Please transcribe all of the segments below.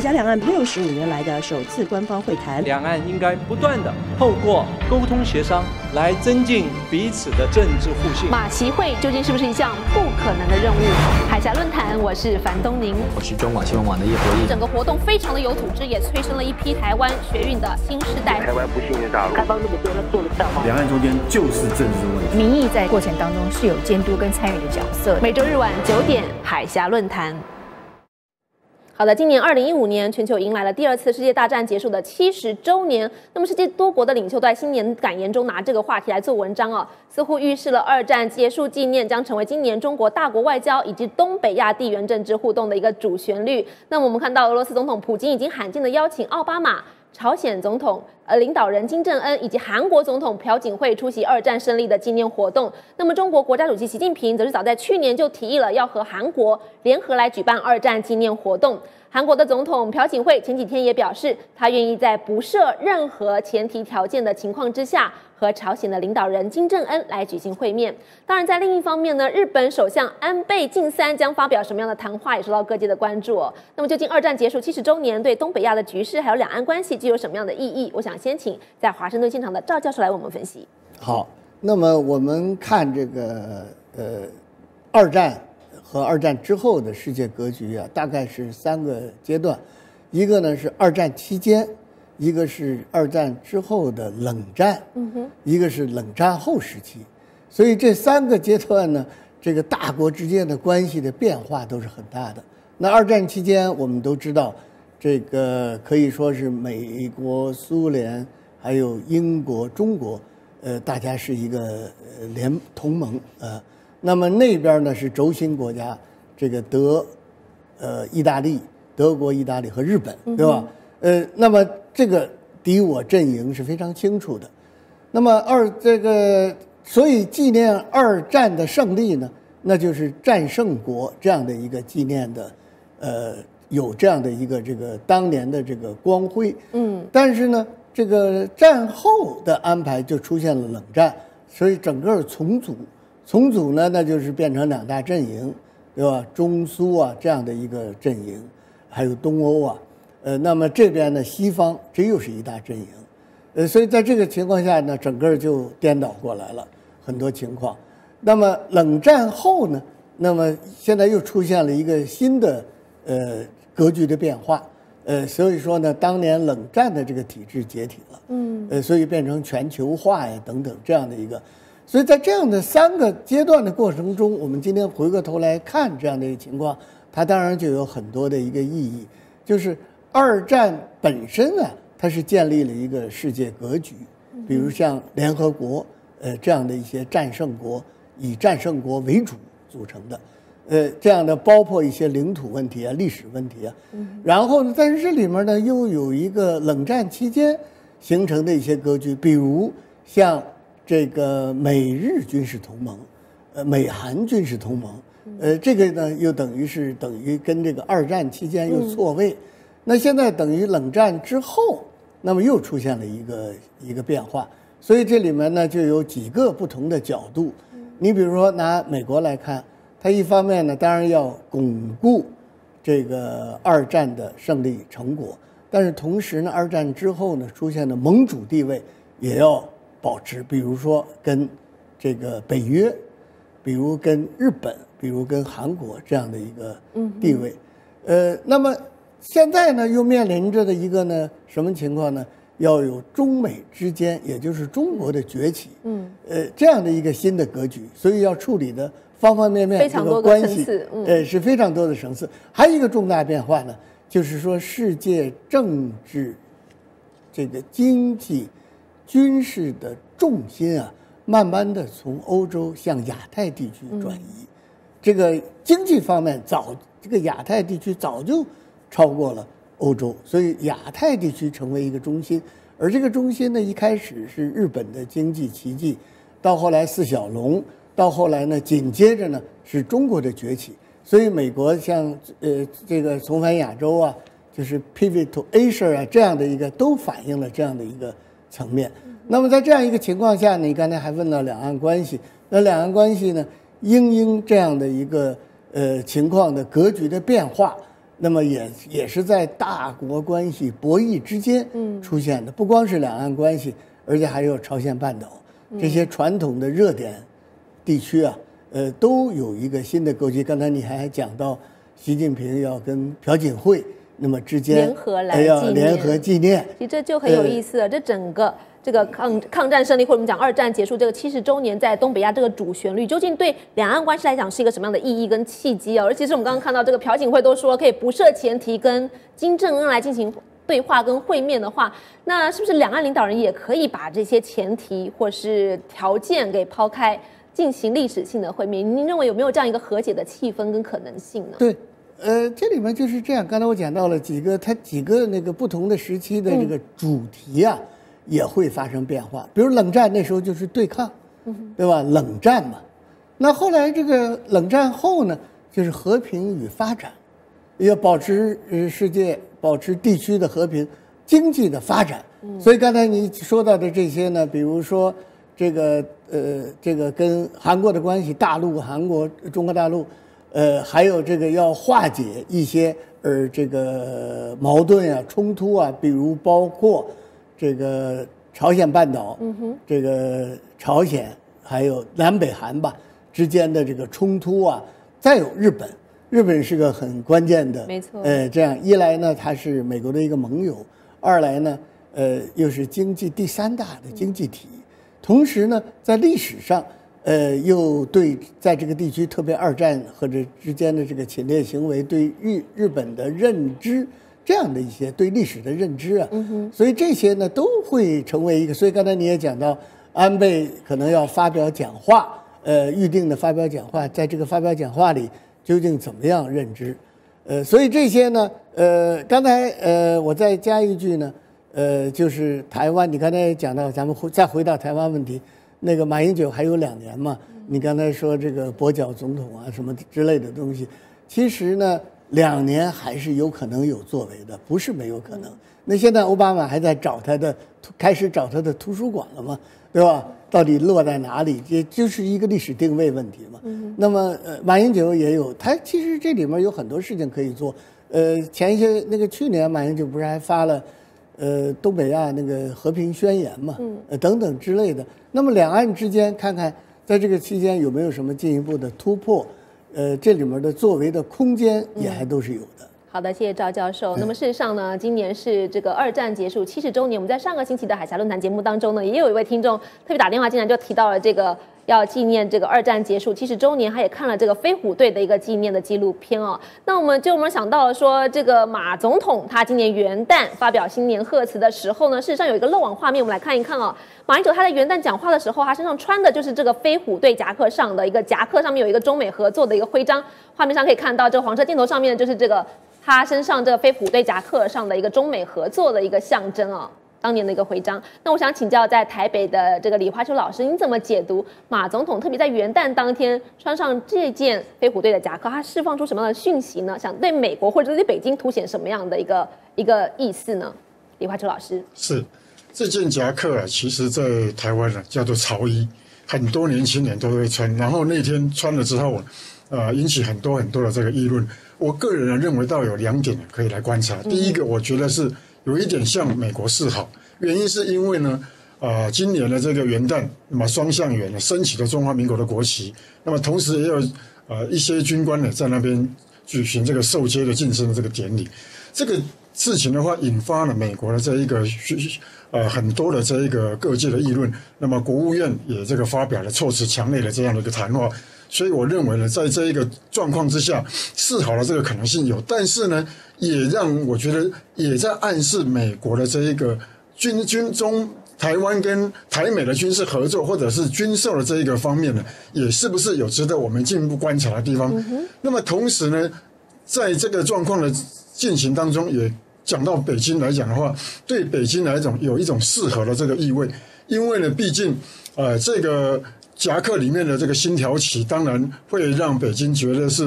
峡两岸65年来的首次官方会谈。 两岸应该不断的透过沟通协商来增进彼此的政治互信。 马习会究竟是不是一项不可能的任务？海峡论坛，我是樊东宁， 我是中广新闻网的叶国义。 整个活动非常的有组织，也催生了一批台湾学运的新世代。 台湾不信任大陆， 开放那么多，那做得到吗？ 两岸中间就是政治问题， 民意在过程当中是有监督跟参与的角色。 每周日晚9点，海峡论坛。好的，今年2015年，全球迎来了第2次世界大战结束的70周年。那么，世界多国的领袖都在新年感言中拿这个话题来做文章哦，似乎预示了2战结束纪念将成为今年中国大国外交以及东北亚地缘政治互动的一个主旋律。那么，我们看到俄罗斯总统普京已经罕见的邀请奥巴马、朝鲜总统领导人金正恩以及韩国总统朴槿惠出席2战胜利的纪念活动。那么，中国国家主席习近平则是早在去年就提议了要和韩国联合来举办2战纪念活动。韩国的总统朴槿惠前几天也表示，他愿意在不设任何前提条件的情况之下，和朝鲜的领导人金正恩来举行会面。当然，在另一方面呢，日本首相安倍晋三将发表什么样的谈话，也受到各界的关注哦。那么，究竟2战结束70周年对东北亚的局势还有两岸关系具有什么样的意义？我想先请在华盛顿现场的赵教授来为我们分析。 好，那么我们看这个2战和2战之后的世界格局啊，大概是3个阶段，一个呢是2战期间，一个是2战之后的冷战，一个是冷战后时期，所以这3个阶段呢，这个大国之间的关系的变化都是很大的。那2战期间，我们都知道，这个可以说是美国、苏联还有英国、中国，大家是一个同盟啊。那么那边呢是轴心国家，这个意大利、德国、意大利和日本，对吧？那么这个敌我阵营是非常清楚的。那么所以纪念2战的胜利呢，那就是战胜国这样的一个纪念的，有这样的一个这个当年的这个光辉。但是呢，这个战后的安排就出现了冷战，所以整个重组呢，那就是变成2大阵营，对吧？中苏啊这样的一个阵营，还有东欧啊，那么这边呢西方这又是一大阵营，所以在这个情况下呢，整个就颠倒过来了很多情况。那么冷战后呢，那么现在又出现了一个新的格局的变化，所以说呢，当年冷战的这个体制解体了，所以变成全球化呀等等这样的一个。所以在这样的3个阶段的过程中，我们今天回过头来看这样的一个情况，它当然就有很多的一个意义，就是2战本身啊，它是建立了一个世界格局，比如像联合国，这样的一些战胜国，以战胜国为主组成的，这样的包括一些领土问题啊、历史问题啊，然后呢，但是这里面呢又有一个冷战期间形成的一些格局，比如像这个美日军事同盟，美韩军事同盟，这个呢又等于跟这个2战期间又错位，那现在等于冷战之后，那么又出现了一个变化，所以这里面呢就有几个不同的角度。你比如说拿美国来看，它一方面呢当然要巩固这个2战的胜利成果，但是同时呢，2战之后呢出现的盟主地位也要保持，比如说跟这个北约，比如跟日本，比如跟韩国这样的一个地位，那么现在呢又面临着的一个呢什么情况呢？要有中美之间，也就是中国的崛起，这样的一个新的格局，所以要处理的方方面面这个关系，是非常多的层次。还有一个重大变化呢，就是说世界政治、这个经济、军事的重心啊，慢慢的从欧洲向亚太地区转移。这个经济方面这个亚太地区早就超过了欧洲，所以亚太地区成为一个中心。而这个中心呢，一开始是日本的经济奇迹，到后来4小龙，到后来呢，紧接着呢是中国的崛起。所以美国像这个重返亚洲啊，就是 pivot to Asia 啊，这样的一个都反映了这样的一个层面。那么在这样一个情况下呢，你刚才还问到两岸关系，那两岸关系呢，因这样的一个情况的格局的变化， 那么也是在大国关系博弈之间出现的，不光是两岸关系，而且还有朝鲜半岛这些传统的热点地区啊，都有一个新的格局。刚才你还讲到习近平要跟朴槿惠那么之间联合纪念， 其实这就很有意思了。这整个这个抗战胜利，或者我们讲二战结束这个70周年，在东北亚这个主旋律，究竟对两岸关系来讲是一个什么样的意义跟契机啊？而且是我们刚刚看到这个朴槿惠都说可以不设前提跟金正恩来进行对话跟会面的话，那是不是两岸领导人也可以把这些前提或是条件给抛开，进行历史性的会面？您认为有没有这样一个和解的气氛跟可能性呢？ 对。这里面就是这样。刚才我讲到了几个那个不同的时期的这个主题啊，也会发生变化。比如冷战那时候就是对抗，对吧？冷战嘛。那后来这个冷战后呢，就是和平与发展，要保持世界、保持地区的和平、经济的发展。所以刚才你说到的这些呢，比如说这个跟韩国的关系，大陆、韩国、中国大陆。还有这个要化解一些这个矛盾啊、冲突啊，比如包括这个朝鲜半岛，这个朝鲜还有南北韩吧之间的这个冲突啊，再有日本是个很关键的， 没错。 这样一来呢，它是美国的一个盟友；二来呢，又是经济第3大的经济体，同时呢，在历史上。又对在这个地区，特别二战或者之间的这个侵略行为，对日本的认知，这样的一些对历史的认知啊，所以这些呢都会成为一个。所以刚才你也讲到，安倍可能要发表讲话，预定的发表讲话，在这个发表讲话里究竟怎么样认知？所以这些呢，刚才我再加一句呢，就是台湾，你刚才也讲到，咱们再回到台湾问题。那个马英九还有2年嘛？你刚才说这个跛脚总统啊什么之类的东西，其实呢2年还是有可能有作为的，不是没有可能。那现在奥巴马还在开始找他的图书馆了嘛，对吧？到底落在哪里？也就是一个历史定位问题嘛。那么马英九也有，他其实这里面有很多事情可以做。去年马英九不是还发了东北亚那个和平宣言嘛，等等之类的。那么两岸之间看看在这个期间有没有什么进一步的突破，这里面的作为的空间也还都是有的。 好的，谢谢赵教授。那么事实上呢，今年是这个二战结束70周年。我们在上个星期的海峡论坛节目当中呢，也有一位听众特别打电话进来，就提到了这个要纪念这个二战结束70周年，他也看了这个飞虎队的一个纪念的纪录片哦。那我们想到了说，这个马总统他今年元旦发表新年贺词的时候呢，事实上有一个漏网画面，我们来看一看哦。马英九他在元旦讲话的时候，他身上穿的就是这个飞虎队夹克上的一个夹克，上面有一个中美合作的一个徽章。画面上可以看到，这个黄色箭头上面就是这个他身上这个飞虎队夹克上的一个中美合作的一个象征哦。当年的一个徽章。那我想请教在台北的这个李花秋老师，您怎么解读马总统特别在元旦当天穿上这件飞虎队的夹克，他释放出什么样的讯息呢？想对美国或者对北京凸显什么样的一个意思呢？李花秋老师， 是这件夹克啊，其实在台湾啊叫做潮衣，很多年轻人都会穿。然后那天穿了之后，引起很多的这个议论。我个人认为到有2点可以来观察。第一个，我觉得是有一点向美国示好，原因是因为呢，今年的这个元旦，那么双向圆升起了中华民国的国旗，那么同时也有一些军官呢在那边举行这个授阶的晋升的这个典礼。这个事情的话，引发了美国的这一个很多的这一个各界的议论。那么国务院也这个发表了措辞强烈的这样的一个谈话。所以我认为呢，在这一个状况之下，示好的这个可能性有，但是呢，也让我觉得也在暗示美国的这一个台湾跟台美的军事合作或者是军售的这一个方面呢，也是不是有值得我们进一步观察的地方？那么同时呢，在这个状况的进行当中，也讲到北京来讲的话，对北京来讲有一种示好的这个意味，因为呢，毕竟这个夹克里面的这个星条旗，当然会让北京觉得是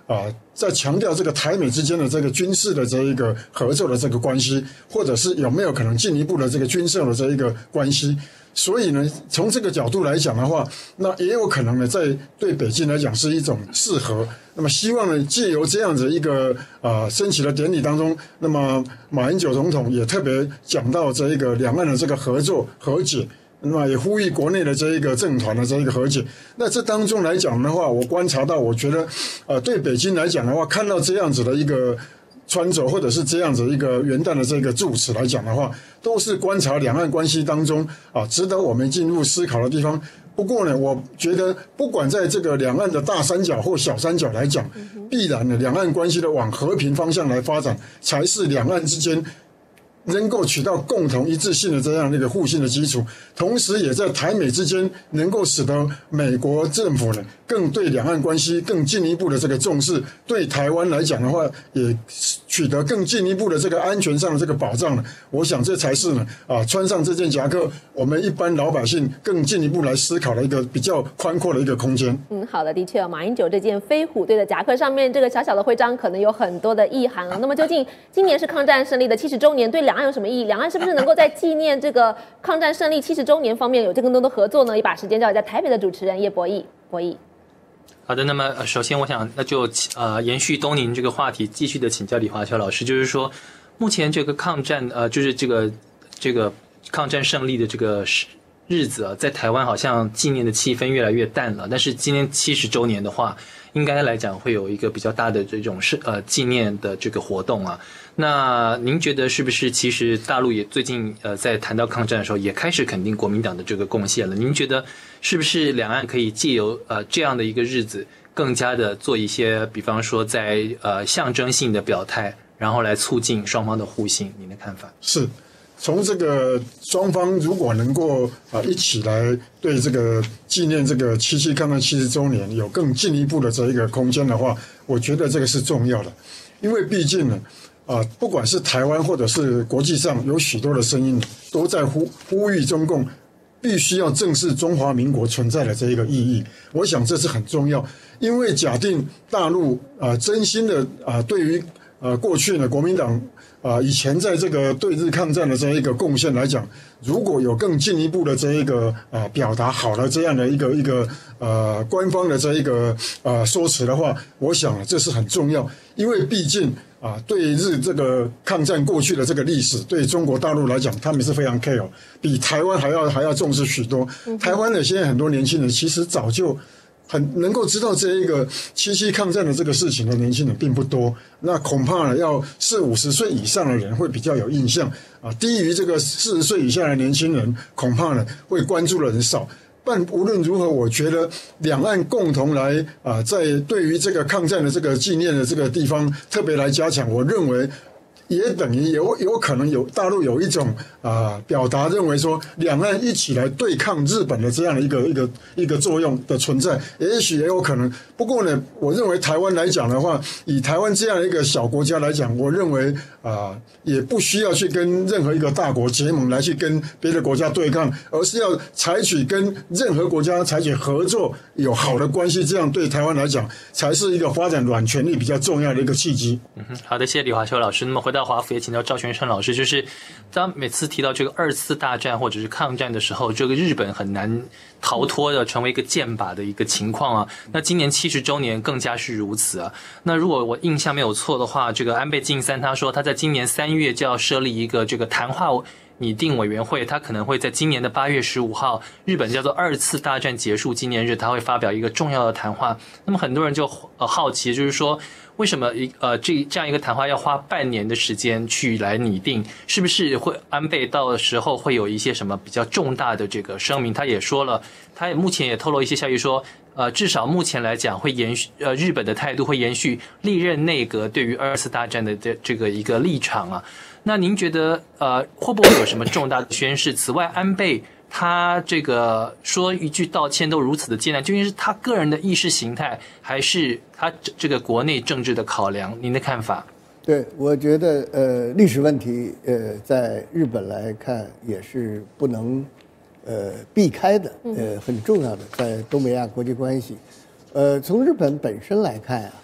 在强调这个台美之间的这个军事的这一个合作的这个关系，或者是有没有可能进一步的这个军售的这一个关系。所以呢，从这个角度来讲的话，那也有可能呢，在对北京来讲是一种适合。那么希望呢，借由这样子一个升旗的典礼当中，那么马英九总统也特别讲到这一个两岸的这个合作和解。那么也呼吁国内的这一个政团的这一个和解。那这当中来讲的话，我观察到，我觉得对北京来讲的话，看到这样子的一个穿着，或者是这样子一个元旦的这个祝词来讲的话，都是观察两岸关系当中值得我们进入思考的地方。不过呢，我觉得不管在这个两岸的大三角或小三角来讲，必然呢，两岸关系的往和平方向来发展，才是两岸之间能够取到共同一致性的这样的一个互信的基础，同时也在台美之间能够使得美国政府呢更对两岸关系更进一步的这个重视，对台湾来讲的话也取得更进一步的这个安全上的这个保障呢。我想这才是呢穿上这件夹克，我们一般老百姓更进一步来思考的一个比较宽阔的一个空间。 好的，的确，马英九这件飞虎队的夹克上面这个小小的徽章可能有很多的意涵了。那么究竟今年是抗战胜利的70周年，对两岸有什么意义？两岸是不是能够在纪念这个抗战胜利70周年方面有更多的合作呢？也把时间交给在台北的主持人叶博弈。 好的，那么首先我想那就延续东宁这个话题，继续的请教李华侨老师，就是说目前这个抗战就是这个抗战胜利的这个日子在台湾好像纪念的气氛越来越淡了，但是今年70周年的话，应该来讲会有一个比较大的这种纪念的这个活动啊。那您觉得是不是其实大陆也最近在谈到抗战的时候也开始肯定国民党的这个贡献了？您觉得是不是两岸可以借由这样的一个日子更加的做一些比方说在象征性的表态，然后来促进双方的互信？您的看法？ 是从这个双方如果能够一起来对这个纪念这个77抗战70周年有更进一步的这一个空间的话，我觉得这个是重要的。因为毕竟呢不管是台湾或者是国际上有许多的声音都在呼吁中共必须要正视中华民国存在的这一个意义。我想这是很重要，因为假定大陆真心的对于过去呢国民党以前在这个对日抗战的这一个贡献来讲，如果有更进一步的这一个表达好的这样的一个官方的这一个说辞的话，我想这是很重要。因为毕竟对日这个抗战过去的这个历史，对中国大陆来讲，他们是非常 care， 比台湾还要重视许多。台湾的现在很多年轻人其实早就很能够知道这一个77抗战的这个事情的年轻人并不多，那恐怕呢要40-50岁以上的人会比较有印象低于这个40岁以下的年轻人，恐怕呢会关注的人少。但无论如何，我觉得两岸共同来在对于这个抗战的这个纪念的这个地方特别来加强，我认为也等于有可能有大陆有一种表达认为说两岸一起来对抗日本的这样的一个作用的存在，也许也有可能。不过呢，我认为台湾来讲的话，以台湾这样一个小国家来讲，我认为也不需要去跟任何一个大国结盟来去跟别的国家对抗，而是要采取跟任何国家采取合作有好的关系，这样对台湾来讲才是一个发展软权力比较重要的一个契机。 好的，谢谢李华侨老师。那么回到华府也请教赵全胜老师，就是当每次提到这个2次大战或者是抗战的时候，这个日本很难逃脱的成为一个箭靶的一个情况啊。那今年70周年更加是如此啊。那如果我印象没有错的话，这个安倍晋三他说他在今年3月就要设立一个这个谈话拟定委员会，他可能会在今年的8月15号，日本叫做2次大战结束纪念日，他会发表一个重要的谈话。那么很多人就好奇，就是说为什么这样一个谈话要花半年的时间去来拟定？是不是会安倍到的时候会有一些什么比较重大的这个声明？他也说了，他也目前也透露一些消息说，至少目前来讲会延续日本的态度会延续历任内阁对于2次大战的这个一个立场啊。那您觉得会不会有什么重大的宣示？此外，安倍他这个说一句道歉都如此的艰难，究竟是他个人的意识形态，还是他这个国内政治的考量？您的看法？ 对，我觉得历史问题在日本来看也是不能避开的，很重要的在东北亚国际关系。从日本本身来看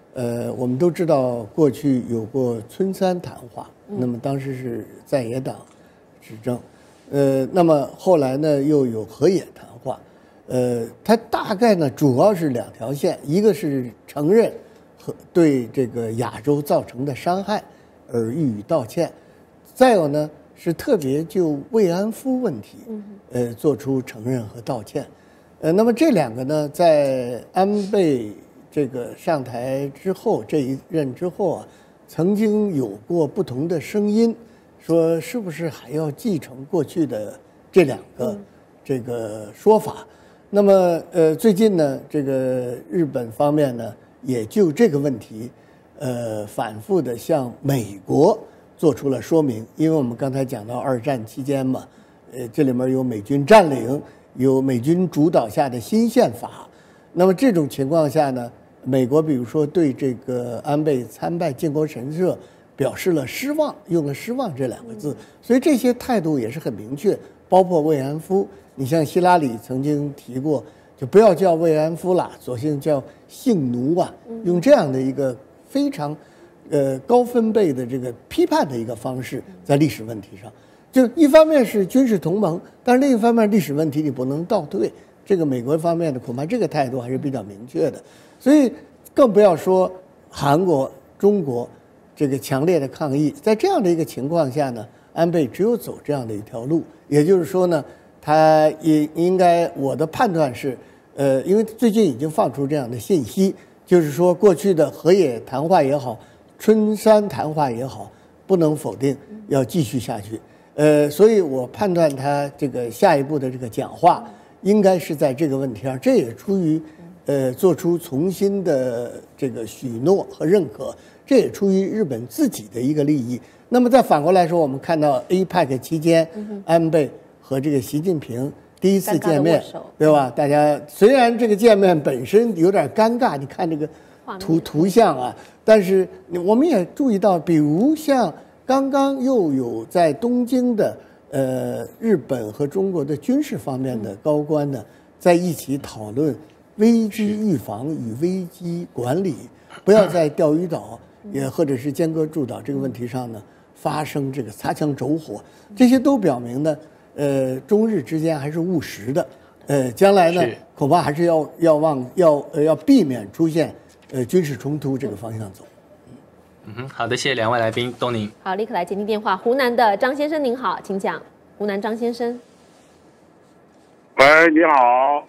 我们都知道过去有过春山谈话，那么当时是在野党执政，那么后来呢又有河野谈话，它大概呢主要是2条线，一个是承认和对这个亚洲造成的伤害而予以道歉，再有呢是特别就慰安妇问题，做出承认和道歉，那么这2个呢，在安倍这个上台之后，这一任之后啊，曾经有过不同的声音，说是不是还要继承过去的这2个这个说法？那么最近呢，这个日本方面呢，也就这个问题，反复的向美国做出了说明，因为我们刚才讲到2战期间嘛，这里面有美军占领，有美军主导下的新宪法，那么这种情况下呢，美国比如说对这个安倍参拜靖国神社表示了失望，用了失望这2个字，所以这些态度也是很明确，包括慰安妇，你像希拉里曾经提过，就不要叫慰安妇啦，索性叫性奴啊，用这样的一个非常高分贝的这个批判的一个方式，在历史问题上，就一方面是军事同盟，但是另一方面历史问题你不能倒退，这个美国方面的恐怕这个态度还是比较明确的，所以更不要说韩国、中国这个强烈的抗议，在这样的一个情况下呢，安倍只有走这样的一条路，也就是说呢，他也应该，我的判断是，因为最近已经放出这样的信息，就是说过去的河野谈话也好，春山谈话也好，不能否定，要继续下去。所以我判断他这个下一步的这个讲话，应该是在这个问题上，这也出于做出重新的这个许诺和认可，这也出于日本自己的一个利益。那么再反过来说，我们看到 APEC 期间，安倍和这个习近平第一次见面，对吧？大家虽然这个见面本身有点尴尬，你看这个图像啊，但是我们也注意到，比如像刚刚又有在东京的日本和中国的军事方面的高官呢，在一起讨论危机预防与危机管理，不要在钓鱼岛也或者是尖阁诸岛这个问题上呢发生这个擦枪走火，这些都表明呢，中日之间还是务实的，将来呢恐怕还是要避免出现军事冲突这个方向走。 好的，谢谢2位来宾，东宁。 好，立刻来接听电话，湖南的张先生您好，请讲。湖南张先生。 喂，你好，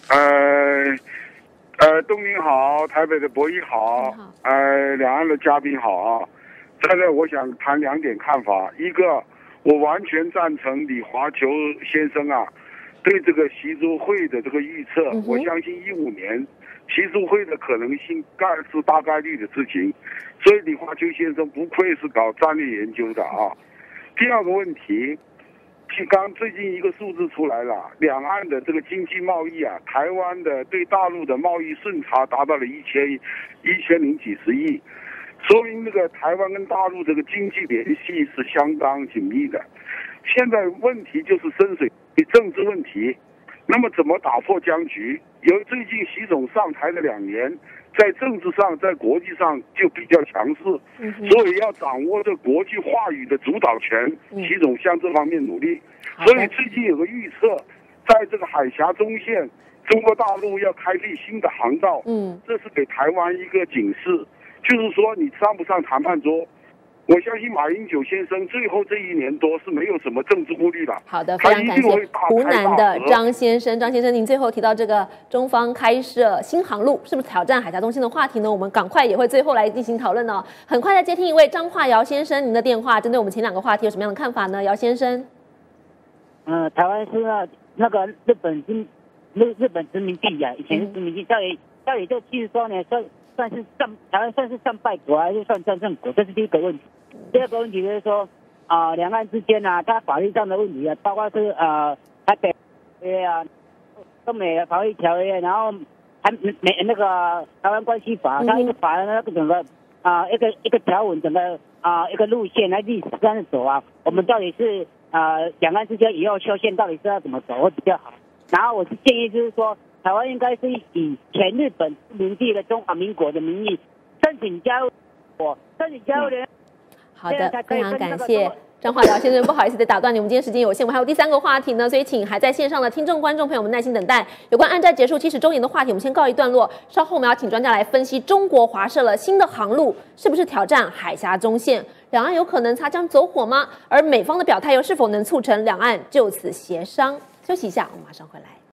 东宁好，台北的博弈好，两岸的嘉宾好啊。在这我想谈2点看法，一个我完全赞成李华球先生啊对这个习诸会的这个预测，我相信15年习诸会的可能性是大概率的事情，所以李华球先生不愧是搞战略研究的啊。第2个问题，刚最近一个数字出来了，两岸的这个经济贸易啊，台湾的对大陆的贸易顺差达到了1000几十亿，说明那个台湾跟大陆这个经济联系是相当紧密的。现在问题就是深水政治问题，那么怎么打破僵局？由于最近习总上台的2年，在政治上在国际上就比较强势，所以要掌握这国际话语的主导权，习总向这方面努力。所以最近有个预测，在这个海峡中线，中国大陆要开辟新的航道，这是给台湾一个警示，就是说你上不上谈判桌。我相信马英九先生最后这1年多是没有什么政治顾虑的。 好的，非常感谢湖南的张先生。张先生，您最后提到这个中方开设新航路，是不是挑战海峡中心的话题呢？我们赶快也会最后来进行讨论哦。很快再接听一位张化尧先生，您的电话，针对我们前2个话题有什么样的看法呢？姚先生。 台湾是那个日本殖民地啊，以前是殖民地，到底这70多年算是台湾算是战败国还是算战胜国？这是第一个问题。第2个问题就是说两岸之间啊，它法律上的问题啊，包括是台北约啊、中美防疫条约，然后还那个台湾关系法，它一个法的那个整个一个条文，整个一个路线来历史上走啊，我们到底是两岸之间以后修宪到底是要怎么走会比较好？然后我是建议就是说，台湾应该是以前日本殖民地的中华民国的名义，申申请加入联。 好的，非常感谢张化疗先生，不好意思再打断你，我们今天时间有限，我们还有第3个话题呢，所以请还在线上的听众观众朋友们耐心等待。有关岸战结束70周年的话题，我们先告一段落，稍后我们要请专家来分析中国划设了新的航路，是不是挑战海峡中线？两岸有可能擦枪走火吗？而美方的表态又是否能促成两岸就此协商？休息一下，我们马上回来。